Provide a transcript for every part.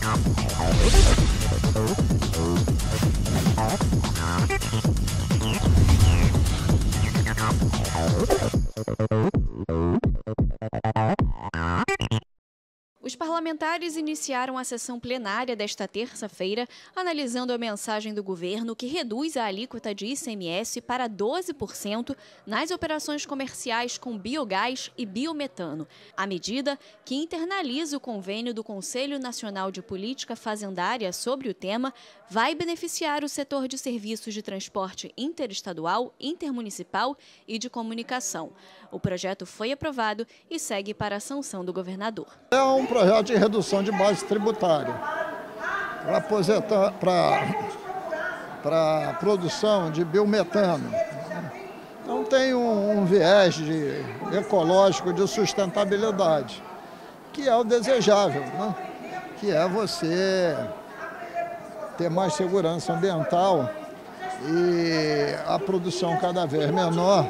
Os parlamentares iniciaram a sessão plenária desta terça-feira, analisando a mensagem do governo que reduz a alíquota de ICMS para 12% nas operações comerciais com biogás e biometano. A medida, que internaliza o convênio do Conselho Nacional de Política Fazendária sobre o tema, vai beneficiar o setor de serviços de transporte interestadual, intermunicipal e de comunicação. O projeto foi aprovado e segue para a sanção do governador. É um projeto de redução de base tributária para a produção de biometano. Então tem um viés ecológico de sustentabilidade, que é o desejável, né? Que é você ter mais segurança ambiental e a produção cada vez menor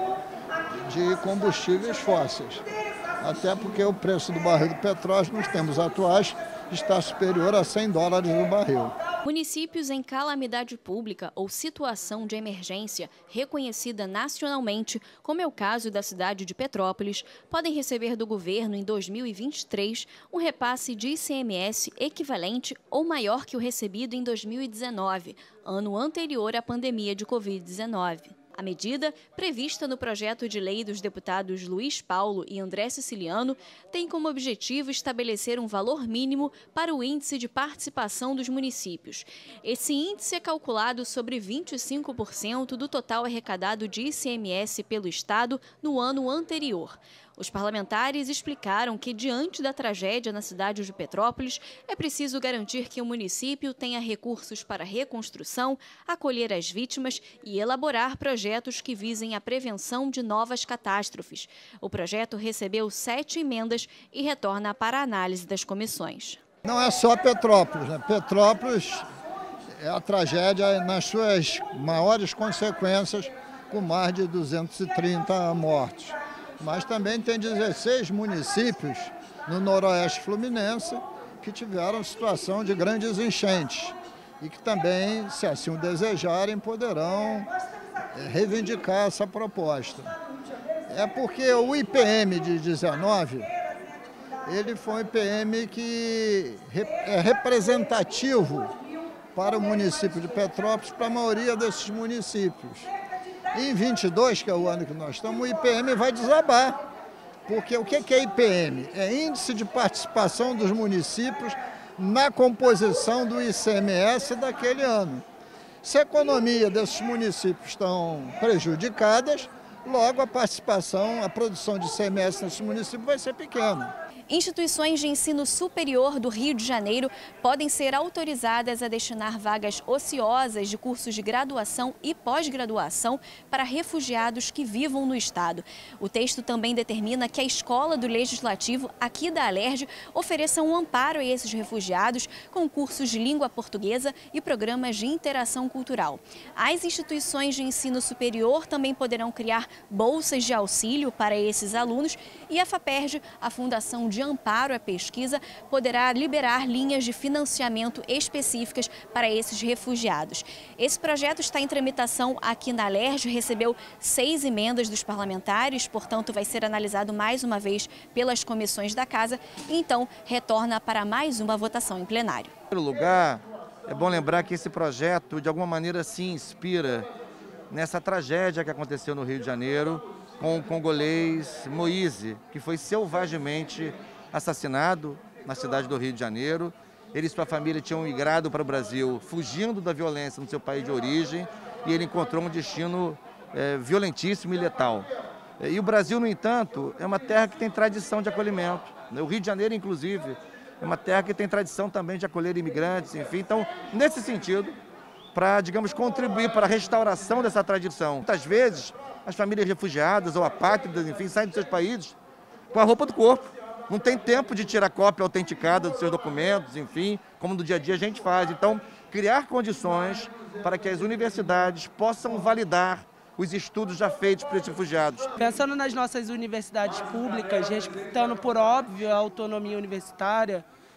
de combustíveis fósseis. Até porque o preço do barril do petróleo nos tempos atuais está superior a $100 no barril. Municípios em calamidade pública ou situação de emergência reconhecida nacionalmente, como é o caso da cidade de Petrópolis, podem receber do governo em 2023 um repasse de ICMS equivalente ou maior que o recebido em 2019, ano anterior à pandemia de Covid-19. A medida, prevista no projeto de lei dos deputados Luiz Paulo e André Siciliano, tem como objetivo estabelecer um valor mínimo para o índice de participação dos municípios. Esse índice é calculado sobre 25% do total arrecadado de ICMS pelo Estado no ano anterior. Os parlamentares explicaram que, diante da tragédia na cidade de Petrópolis, é preciso garantir que o município tenha recursos para reconstrução, acolher as vítimas e elaborar projetos que visem a prevenção de novas catástrofes. O projeto recebeu 7 emendas e retorna para a análise das comissões. Não é só Petrópolis, né? Petrópolis é a tragédia nas suas maiores consequências, com mais de 230 mortos. Mas também tem 16 municípios no noroeste fluminense que tiveram situação de grandes enchentes e que também, se assim o desejarem, poderão reivindicar essa proposta. É porque o IPM de 19, ele foi um IPM que é representativo para o município de Petrópolis, para a maioria desses municípios. Em 22, que é o ano que nós estamos, o IPM vai desabar. Porque o que é IPM? É Índice de Participação dos Municípios na composição do ICMS daquele ano. Se a economia desses municípios estão prejudicadas, logo a participação, a produção de ICMS nesses municípios vai ser pequena. Instituições de ensino superior do Rio de Janeiro podem ser autorizadas a destinar vagas ociosas de cursos de graduação e pós-graduação para refugiados que vivam no estado. O texto também determina que a Escola do Legislativo, aqui da Alerj, ofereça um amparo a esses refugiados com cursos de língua portuguesa e programas de interação cultural. As instituições de ensino superior também poderão criar bolsas de auxílio para esses alunos e a FAPERJ, a Fundação de Amparo à Pesquisa, poderá liberar linhas de financiamento específicas para esses refugiados. Esse projeto está em tramitação aqui na Alerj, recebeu 6 emendas dos parlamentares, portanto vai ser analisado mais uma vez pelas comissões da Casa e então retorna para mais uma votação em plenário. Em primeiro lugar, é bom lembrar que esse projeto de alguma maneira se inspira nessa tragédia que aconteceu no Rio de Janeiro, com o congolês Moise, que foi selvagemente assassinado na cidade do Rio de Janeiro. Ele e sua família tinham migrado para o Brasil, fugindo da violência no seu país de origem, e ele encontrou um destino violentíssimo e letal. E o Brasil, no entanto, é uma terra que tem tradição de acolhimento. O Rio de Janeiro, inclusive, é uma terra que tem tradição também de acolher imigrantes, enfim. Então, nesse sentido, para, digamos, contribuir para a restauração dessa tradição. Muitas vezes, as famílias refugiadas ou apátridas, enfim, saem dos seus países com a roupa do corpo. Não tem tempo de tirar cópia autenticada dos seus documentos, enfim, como no dia a dia a gente faz. Então, criar condições para que as universidades possam validar os estudos já feitos por esses refugiados. Pensando nas nossas universidades públicas, respeitando por óbvio a autonomia universitária,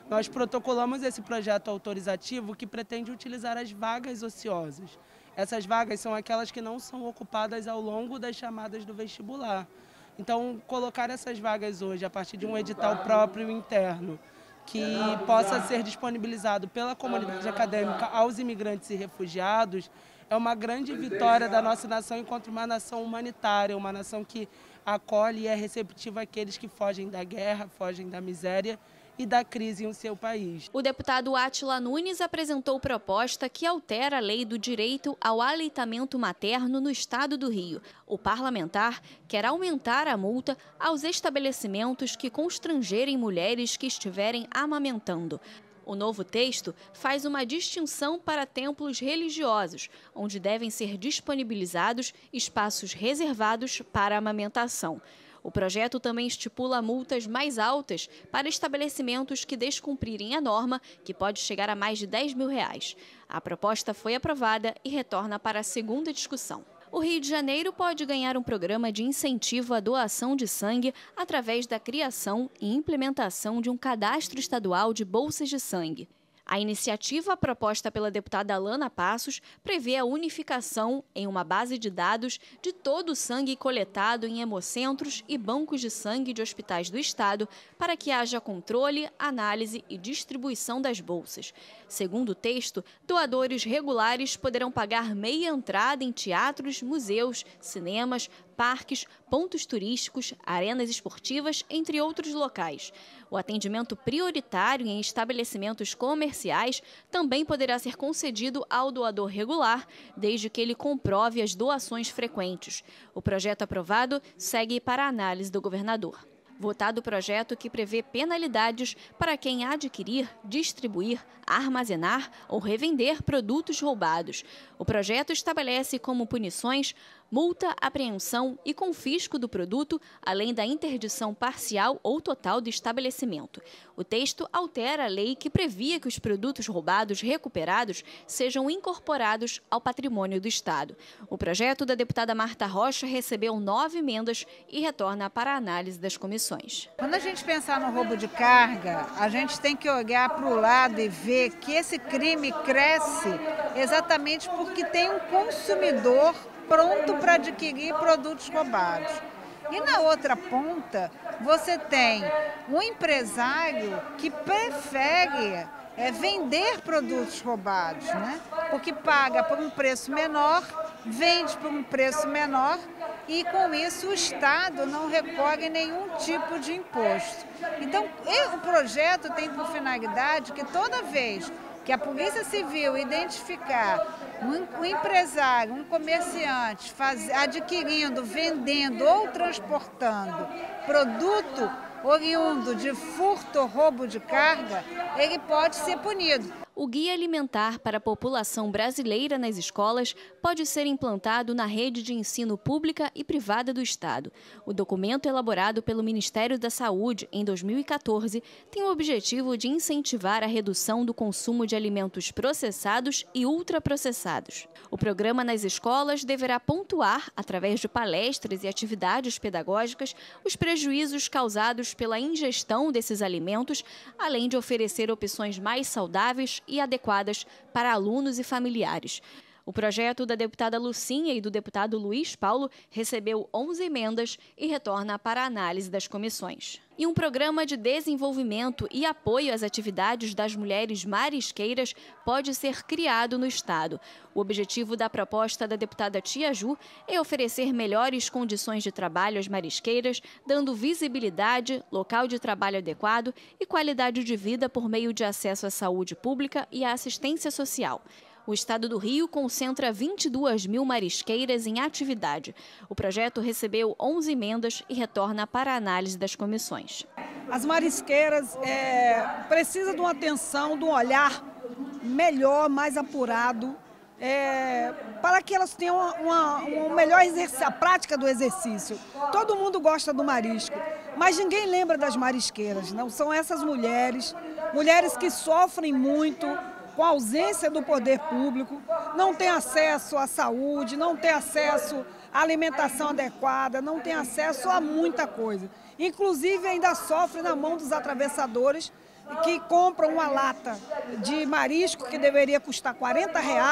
nós protocolamos esse projeto autorizativo que pretende utilizar as vagas ociosas. Essas vagas são aquelas que não são ocupadas ao longo das chamadas do vestibular. Então, colocar essas vagas hoje a partir de um edital próprio interno, que possa ser disponibilizado pela comunidade acadêmica aos imigrantes e refugiados, é uma grande vitória da nossa nação enquanto uma nação humanitária, uma nação que acolhe e é receptiva àqueles que fogem da guerra, fogem da miséria e da crise em seu país. O deputado Átila Nunes apresentou proposta que altera a lei do direito ao aleitamento materno no estado do Rio. O parlamentar quer aumentar a multa aos estabelecimentos que constrangerem mulheres que estiverem amamentando. O novo texto faz uma distinção para templos religiosos, onde devem ser disponibilizados espaços reservados para a amamentação. O projeto também estipula multas mais altas para estabelecimentos que descumprirem a norma, que pode chegar a mais de R$10 mil. A proposta foi aprovada e retorna para a segunda discussão. O Rio de Janeiro pode ganhar um programa de incentivo à doação de sangue através da criação e implementação de um cadastro estadual de bolsas de sangue. A iniciativa proposta pela deputada Alana Passos prevê a unificação em uma base de dados de todo o sangue coletado em hemocentros e bancos de sangue de hospitais do estado para que haja controle, análise e distribuição das bolsas. Segundo o texto, doadores regulares poderão pagar meia entrada em teatros, museus, cinemas, parques, pontos turísticos, arenas esportivas, entre outros locais. O atendimento prioritário em estabelecimentos comerciais também poderá ser concedido ao doador regular, desde que ele comprove as doações frequentes. O projeto aprovado segue para a análise do governador. Votado o projeto que prevê penalidades para quem adquirir, distribuir, armazenar ou revender produtos roubados. O projeto estabelece como punições multa, apreensão e confisco do produto, além da interdição parcial ou total do estabelecimento. O texto altera a lei que previa que os produtos roubados recuperados sejam incorporados ao patrimônio do Estado. O projeto da deputada Marta Rocha recebeu 9 emendas e retorna para a análise das comissões. Quando a gente pensar no roubo de carga, a gente tem que olhar para o lado e ver que esse crime cresce exatamente porque tem um consumidor pronto para adquirir produtos roubados. E na outra ponta, você tem um empresário que prefere vender produtos roubados, né? Porque paga por um preço menor, vende por um preço menor e com isso o Estado não recolhe nenhum tipo de imposto. Então, o projeto tem por finalidade que toda vez que a Polícia Civil identificar um empresário, um comerciante adquirindo, vendendo ou transportando produto oriundo de furto ou roubo de carga, ele pode ser punido. O Guia Alimentar para a População Brasileira nas escolas pode ser implantado na rede de ensino pública e privada do Estado. O documento elaborado pelo Ministério da Saúde em 2014 tem o objetivo de incentivar a redução do consumo de alimentos processados e ultraprocessados. O programa nas escolas deverá pontuar, através de palestras e atividades pedagógicas, os prejuízos causados pela ingestão desses alimentos, além de oferecer opções mais saudáveis e adequadas para alunos e familiares. O projeto da deputada Lucinha e do deputado Luiz Paulo recebeu 11 emendas e retorna para a análise das comissões. E um programa de desenvolvimento e apoio às atividades das mulheres marisqueiras pode ser criado no Estado. O objetivo da proposta da deputada Tia Ju é oferecer melhores condições de trabalho às marisqueiras, dando visibilidade, local de trabalho adequado e qualidade de vida por meio de acesso à saúde pública e à assistência social. O Estado do Rio concentra 22 mil marisqueiras em atividade. O projeto recebeu 11 emendas e retorna para a análise das comissões. As marisqueiras precisam de uma atenção, de um olhar melhor, mais apurado, para que elas tenham uma melhor a prática do exercício. Todo mundo gosta do marisco, mas ninguém lembra das marisqueiras. Não são essas mulheres que sofrem muito com a ausência do poder público, não tem acesso à saúde, não tem acesso à alimentação adequada, não tem acesso a muita coisa. Inclusive ainda sofre na mão dos atravessadores que compram uma lata de marisco que deveria custar R$40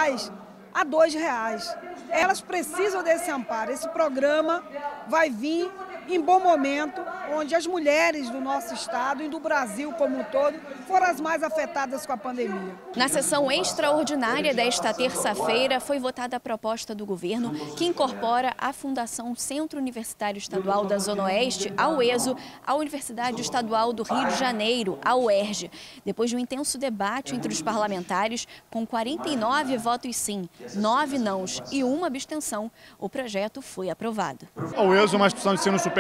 a R$2. Elas precisam desse amparo. Esse programa vai vir em bom momento, onde as mulheres do nosso estado e do Brasil como um todo foram as mais afetadas com a pandemia. Na sessão extraordinária desta terça-feira, foi votada a proposta do governo que incorpora a Fundação Centro Universitário Estadual da Zona Oeste, a UESO, à Universidade Estadual do Rio de Janeiro, a UERJ. Depois de um intenso debate entre os parlamentares, com 49 votos sim, 9 nãos e 1 abstenção, o projeto foi aprovado. A UESO é uma instituição de ensino superior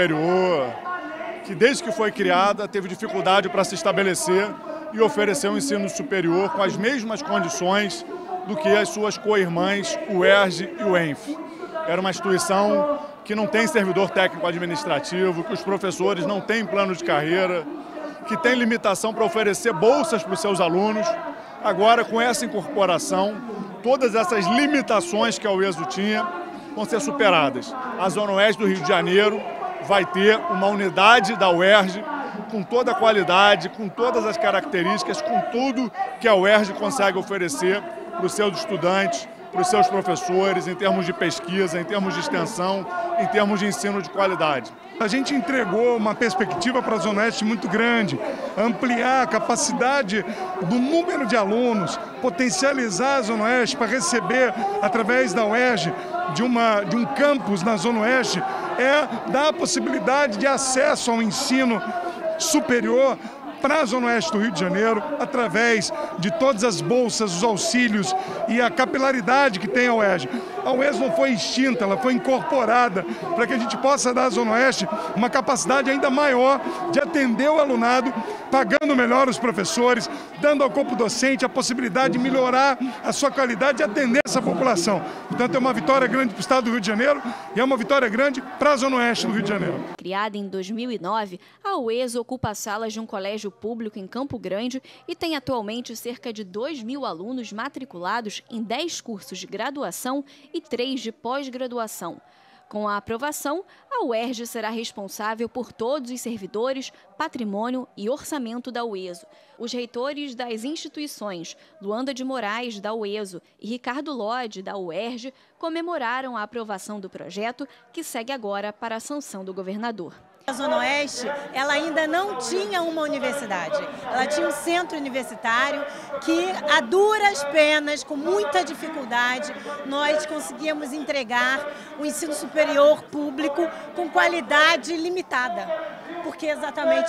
que, desde que foi criada, teve dificuldade para se estabelecer e oferecer um ensino superior com as mesmas condições do que as suas co-irmãs, o UERJ e o ENF. Era uma instituição que não tem servidor técnico administrativo, que os professores não têm plano de carreira, que tem limitação para oferecer bolsas para os seus alunos. Agora, com essa incorporação, todas essas limitações que a UESO tinha vão ser superadas. A Zona Oeste do Rio de Janeiro vai ter uma unidade da UERJ com toda a qualidade, com todas as características, com tudo que a UERJ consegue oferecer para os seus estudantes, para os seus professores, em termos de pesquisa, em termos de extensão, em termos de ensino de qualidade. A gente entregou uma perspectiva para a Zona Oeste muito grande, ampliar a capacidade do número de alunos, potencializar a Zona Oeste para receber, através da UERJ, de um campus na Zona Oeste, dar a possibilidade de acesso ao ensino superior para a Zona Oeste do Rio de Janeiro, através de todas as bolsas, os auxílios e a capilaridade que tem a UERJ. A UERJ não foi extinta, ela foi incorporada para que a gente possa dar à Zona Oeste uma capacidade ainda maior de atender o alunado, pagando melhor os professores, dando ao corpo docente a possibilidade de melhorar a sua qualidade e atender essa população. Portanto, é uma vitória grande para o estado do Rio de Janeiro e é uma vitória grande para a Zona Oeste do Rio de Janeiro. Criada em 2009, a UESO ocupa as salas de um colégio público em Campo Grande e tem atualmente cerca de 2.000 alunos matriculados em 10 cursos de graduação e 3 de pós-graduação. Com a aprovação, a UERJ será responsável por todos os servidores, patrimônio e orçamento da UESO. Os reitores das instituições, Luanda de Moraes, da UESO, e Ricardo Lodge, da UERJ, comemoraram a aprovação do projeto, que segue agora para a sanção do governador. A Zona Oeste, ela ainda não tinha uma universidade, ela tinha um centro universitário que, a duras penas, com muita dificuldade, nós conseguíamos entregar um ensino superior público com qualidade limitada, porque exatamente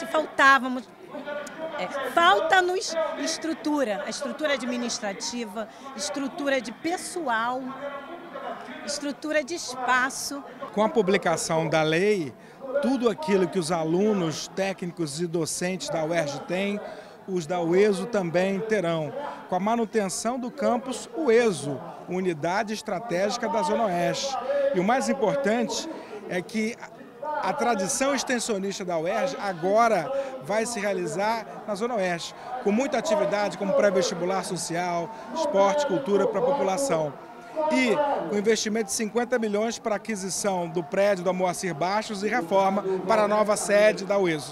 falta-nos estrutura, a estrutura administrativa, estrutura de pessoal, estrutura de espaço. Com a publicação da lei, tudo aquilo que os alunos, técnicos e docentes da UERJ têm, os da UESO também terão. Com a manutenção do campus UESO, Unidade Estratégica da Zona Oeste. E o mais importante é que a tradição extensionista da UERJ agora vai se realizar na Zona Oeste, com muita atividade como pré-vestibular social, esporte, cultura para a população. E com investimento de 50 milhões para aquisição do prédio do Moacir Bastos e reforma para a nova sede da UESO.